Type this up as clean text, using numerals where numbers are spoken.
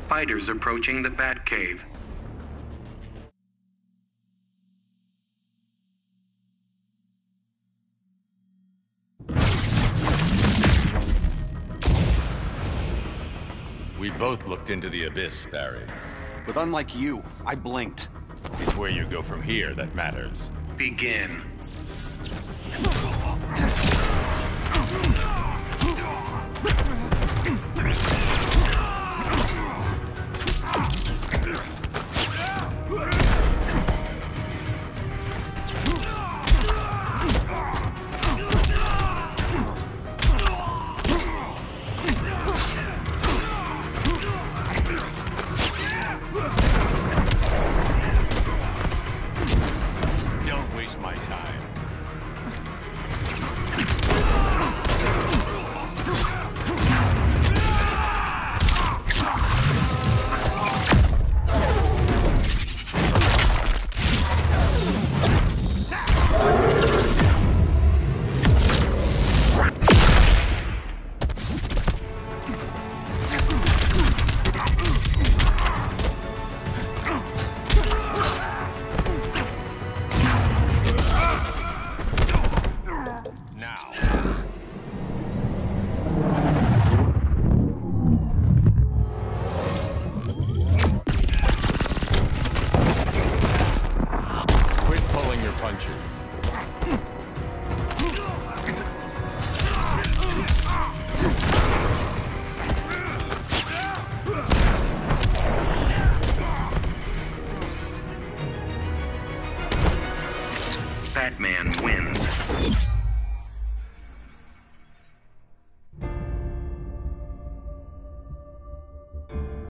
Fighters approaching the Batcave. We both looked into the abyss, Barry. But unlike you, I blinked. It's where you go from here that matters. Begin. Don't waste my time. Batman wins.